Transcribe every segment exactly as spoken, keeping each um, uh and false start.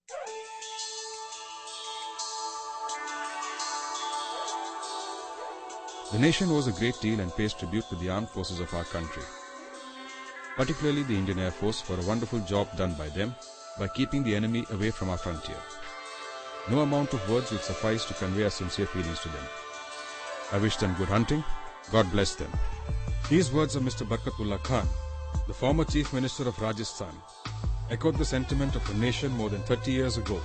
The nation owes a great deal and pays tribute to the armed forces of our country, particularly the Indian Air Force, for a wonderful job done by them by keeping the enemy away from our frontier. No amount of words will suffice to convey our sincere feelings to them. I wish them good hunting. God bless them. These words of Mister Barkatullah Khan, the former Chief Minister of Rajasthan, echoed the sentiment of a nation more than thirty years ago.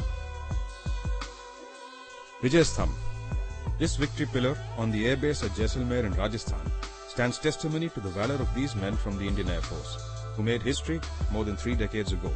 Vijayastham, this victory pillar on the airbase at Jaisalmer in Rajasthan, stands testimony to the valor of these men from the Indian Air Force, who made history more than three decades ago.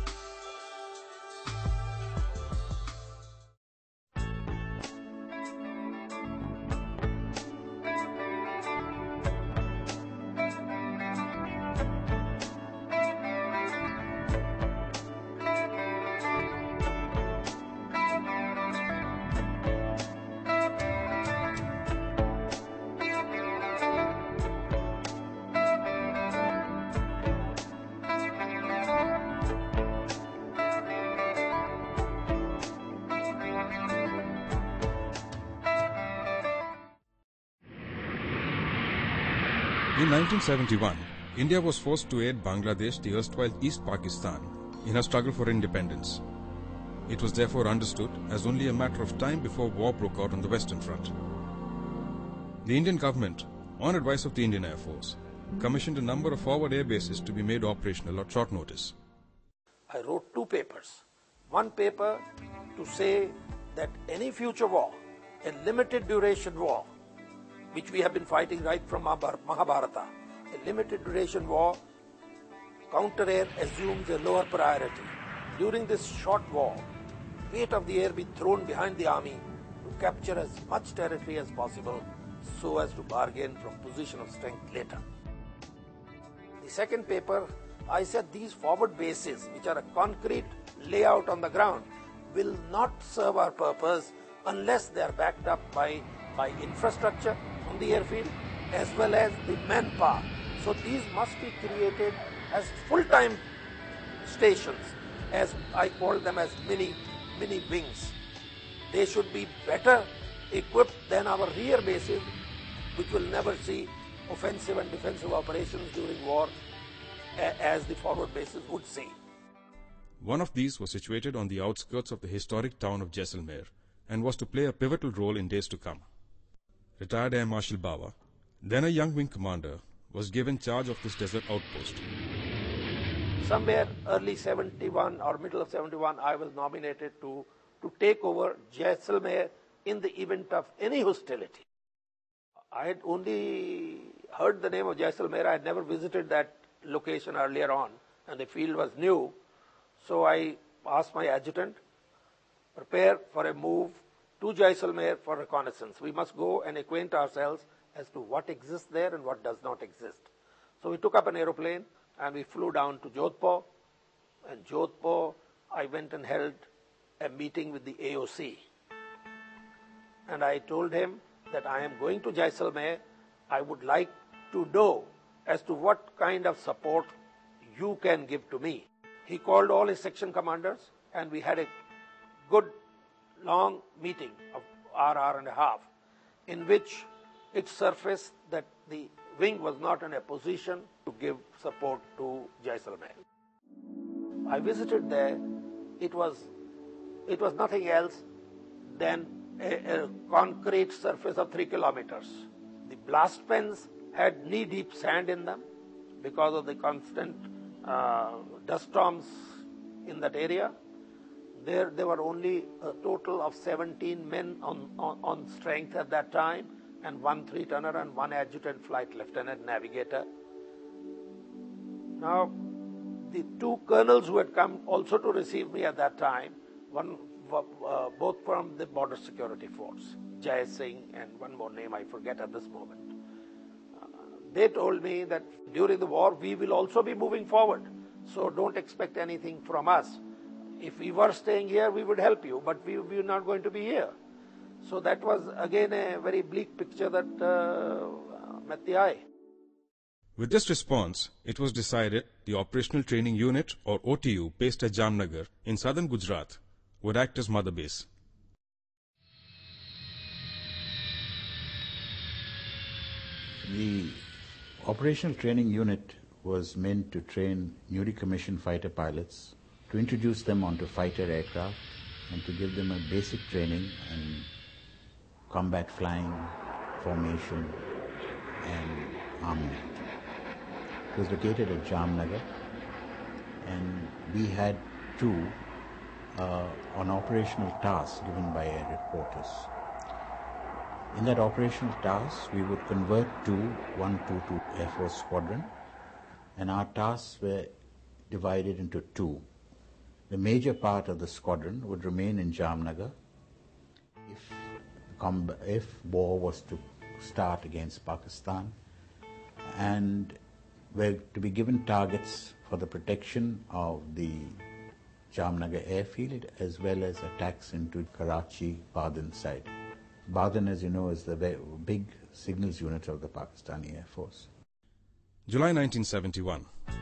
In nineteen seventy-one, India was forced to aid Bangladesh, the erstwhile East Pakistan, in her struggle for independence. It was therefore understood as only a matter of time before war broke out on the Western Front. The Indian government, on advice of the Indian Air Force, commissioned a number of forward air bases to be made operational at short notice. I wrote two papers. One paper to say that any future war, a limited duration war, which we have been fighting right from Mahabharata, a limited duration war, counter-air assumes a lower priority. During this short war, weight of the air be thrown behind the army to capture as much territory as possible so as to bargain from position of strength later. The second paper, I said these forward bases, which are a concrete layout on the ground, will not serve our purpose unless they are backed up by, by infrastructure on the airfield as well as the manpower. So these must be created as full-time stations, as I call them as mini, mini wings. They should be better equipped than our rear bases, which will never see offensive and defensive operations during war as the forward bases would see. One of these was situated on the outskirts of the historic town of Jaisalmer and was to play a pivotal role in days to come. Retired Air Marshal Bawa, then a young wing commander, was given charge of this desert outpost. Somewhere early seventy-one or middle of seventy-one, I was nominated to, to take over Jaisalmer in the event of any hostility. I had only heard the name of Jaisalmer. I had never visited that location earlier on, and the field was new. So I asked my adjutant, prepare for a move to Jaisalmer for reconnaissance. We must go and acquaint ourselves as to what exists there and what does not exist. So we took up an aeroplane and we flew down to Jodhpur. And Jodhpur, I went and held a meeting with the A O C. And I told him that I am going to Jaisalmer. I would like to know as to what kind of support you can give to me. He called all his section commanders and we had a good long meeting of hour, hour and a half, in which it surfaced that the wing was not in a position to give support to Jaisalmer. I visited there. It was, it was nothing else than a, a concrete surface of three kilometers. The blast pens had knee-deep sand in them because of the constant uh, dust storms in that area. There, there were only a total of seventeen men on, on, on strength at that time, and one three-tonner and one adjutant flight lieutenant navigator. Now, the two colonels who had come also to receive me at that time, one uh, both from the Border Security Force, Jai Singh and one more name I forget at this moment. Uh, they told me that during the war we will also be moving forward, so don't expect anything from us. If we were staying here, we would help you, but we, we are not going to be here. So that was again a very bleak picture that uh, met the eye. With this response, it was decided the Operational Training Unit, or O T U, based at Jamnagar in southern Gujarat, would act as mother base. The operational training unit was meant to train newly commissioned fighter pilots, to introduce them onto fighter aircraft, and to give them a basic training in combat flying, formation, and armament. It was located at Jamnagar, and we had two uh, on operational tasks given by air reporters. In that operational task, we would convert to one twenty-two Air Force Squadron, and our tasks were divided into two. The major part of the squadron would remain in Jamnagar if, if war was to start against Pakistan, and were to be given targets for the protection of the Jamnagar airfield as well as attacks into Karachi, Badan side. Badan, as you know, is the big signals unit of the Pakistani Air Force. July nineteen seventy-one.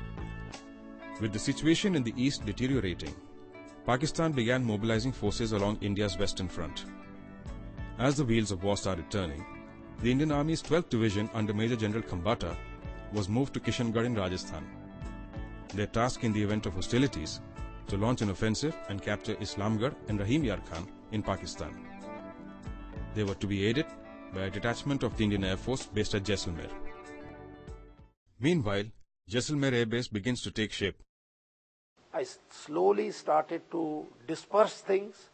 With the situation in the east deteriorating, Pakistan began mobilizing forces along India's western front. As the wheels of war started turning, the Indian Army's twelfth Division under Major General Khambata was moved to Kishangarh in Rajasthan. Their task in the event of hostilities to launch an offensive and capture Islamgarh and Rahim Yar Khan in Pakistan. They were to be aided by a detachment of the Indian Air Force based at Jaisalmer. Meanwhile, Jaisalmer Air Base begins to take shape. I slowly started to disperse things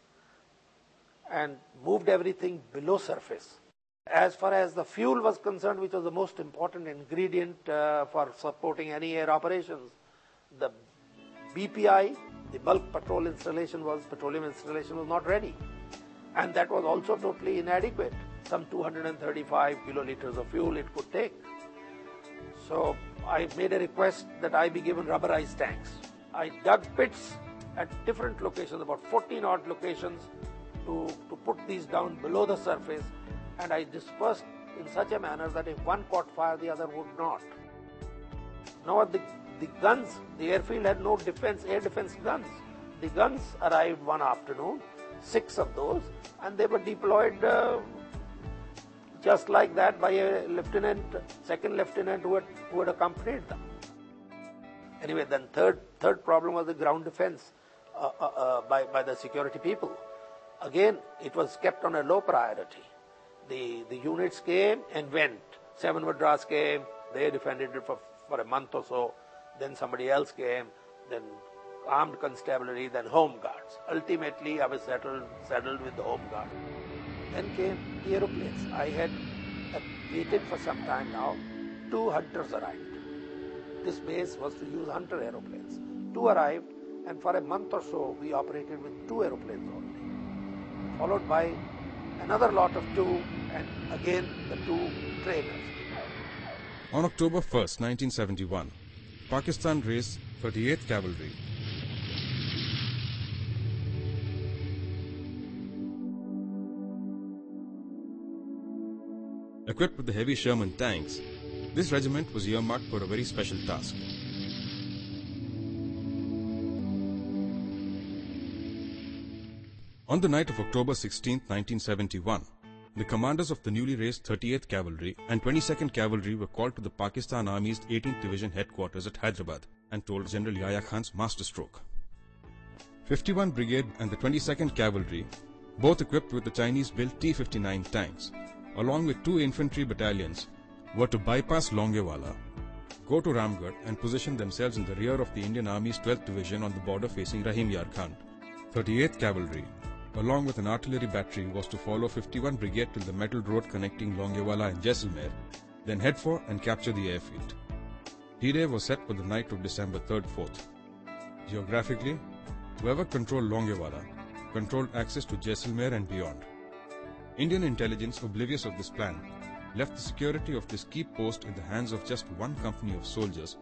and moved everything below surface. As far as the fuel was concerned, which was the most important ingredient uh, for supporting any air operations, the B P I, the bulk petrol installation was, petroleum installation was not ready. And that was also totally inadequate. Some two hundred thirty-five kiloliters of fuel it could take. So I made a request that I be given rubberized tanks. I dug pits at different locations, about fourteen odd locations, to, to put these down below the surface, and I dispersed in such a manner that if one caught fire, the other would not. Now the, the guns, the airfield had no defense, air defense guns. The guns arrived one afternoon, six of those, and they were deployed uh, just like that by a lieutenant, second lieutenant who had, who had accompanied them. Anyway, then third third problem was the ground defense uh, uh, uh, by, by the security people. Again, it was kept on a low priority. The, the units came and went. Seven Madras came, they defended it for, for a month or so. Then somebody else came, then armed constabulary, then home guards. Ultimately, I was settled, settled with the home guard. Then came the aeroplanes. I had uh, waited for some time now. Two Hunters arrived. This base was to use Hunter aeroplanes. Two arrived, and for a month or so, we operated with two aeroplanes only, followed by another lot of two, and again the two trainers. On October first, nineteen seventy-one, Pakistan raised thirty-eighth Cavalry. Equipped with the heavy Sherman tanks, this regiment was earmarked for a very special task. On the night of October sixteenth, nineteen seventy-one, the commanders of the newly raised thirty-eighth Cavalry and twenty-second Cavalry were called to the Pakistan Army's eighteenth Division headquarters at Hyderabad and told General Yahya Khan's masterstroke. fifty-first Brigade and the twenty-second Cavalry, both equipped with the Chinese-built T fifty-nine tanks, along with two infantry battalions, were to bypass Longewala, go to Ramgarh and position themselves in the rear of the Indian Army's twelfth Division on the border facing Rahim Yar Khan. thirty-eighth Cavalry, along with an artillery battery, was to follow fifty-first Brigade till the metal road connecting Longewala and Jaisalmer, then head for and capture the airfield. D-Day was set for the night of December third to fourth. Geographically, whoever controlled Longewala controlled access to Jaisalmer and beyond. Indian intelligence, oblivious of this plan, left the security of this key post in the hands of just one company of soldiers